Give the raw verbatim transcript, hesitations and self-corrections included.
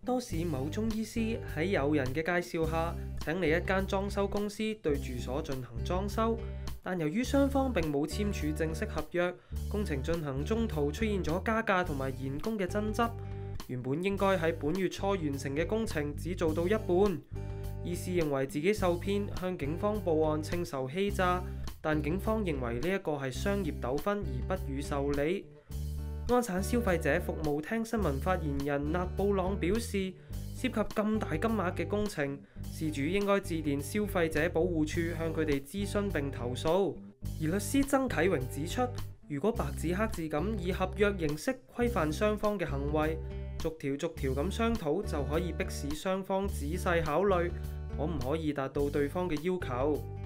多士某中醫師喺友人嘅介紹下，請嚟一間裝修公司對住所進行裝修，但由於雙方並冇簽署正式合約，工程進行中途出現咗加價同埋延工嘅爭執。原本應該喺本月初完成嘅工程只做到一半。醫師認為自己受騙，向警方報案稱受欺詐，但警方認為呢一個係商業糾紛而不予受理。安省消費者服務廳新聞發言人納布朗表示，涉及咁大金額嘅工程，事主應該致電消費者保護處向佢哋諮詢並投訴。而律師曾啟榮指出，如果白紙黑字咁以合約形式規範雙方嘅行為，逐條逐條咁商討，就可以迫使雙方仔細考慮可唔可以達到對方嘅要求。